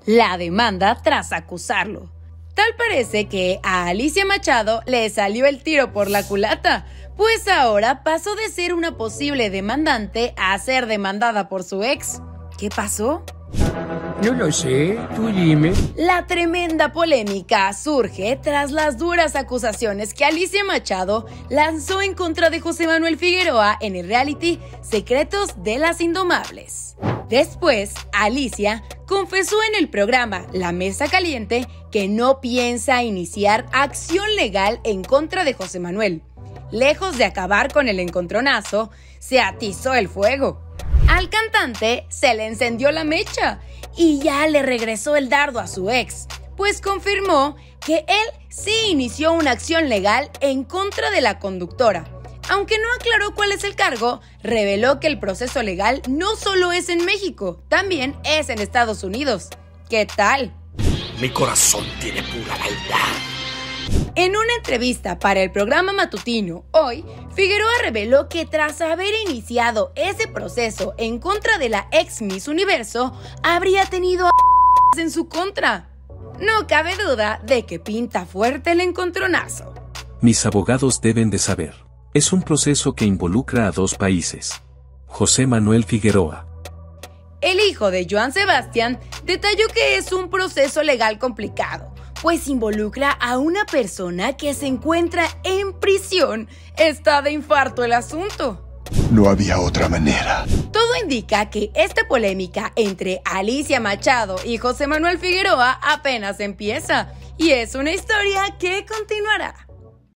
la demanda tras acusarlo. Tal parece que a Alicia Machado le salió el tiro por la culata, pues ahora pasó de ser una posible demandante a ser demandada por su ex. ¿Qué pasó? No lo sé, tú dime. La tremenda polémica surge tras las duras acusaciones que Alicia Machado lanzó en contra de José Manuel Figueroa en el reality Secretos de las Indomables. Después, Alicia confesó en el programa La Mesa Caliente que no piensa iniciar acción legal en contra de José Manuel. Lejos de acabar con el encontronazo, se atizó el fuego. Al cantante se le encendió la mecha y ya le regresó el dardo a su ex, pues confirmó que él sí inició una acción legal en contra de la conductora. Aunque no aclaró cuál es el cargo, reveló que el proceso legal no solo es en México, también es en Estados Unidos. ¿Qué tal? Mi corazón tiene pura maldad. En una entrevista para el programa matutino Hoy, Figueroa reveló que tras haber iniciado ese proceso en contra de la ex Miss Universo, habría tenido en su contra. No cabe duda de que pinta fuerte el encontronazo. Mis abogados deben de saber. Es un proceso que involucra a dos países. José Manuel Figueroa. El hijo de Joan Sebastián detalló que es un proceso legal complicado, pues involucra a una persona que se encuentra en prisión. Está de infarto el asunto. No había otra manera. Todo indica que esta polémica entre Alicia Machado y José Manuel Figueroa apenas empieza, y es una historia que continuará.